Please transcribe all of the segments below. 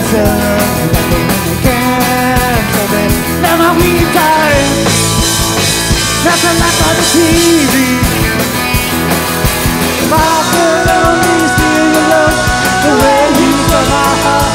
Now my weed time, nothing like on the TV. If I could only see you look the way you fill my heart.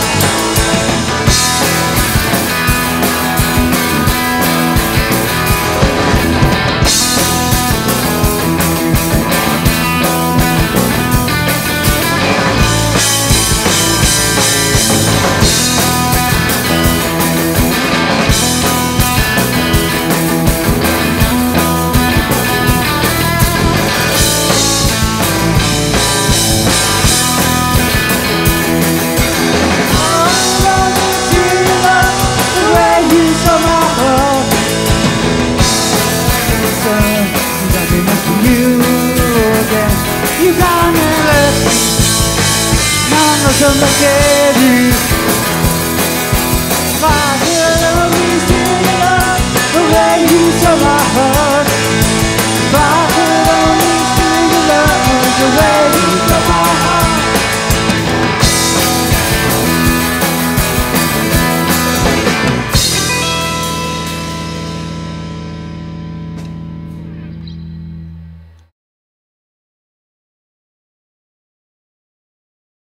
You got me left, now I'm looking again.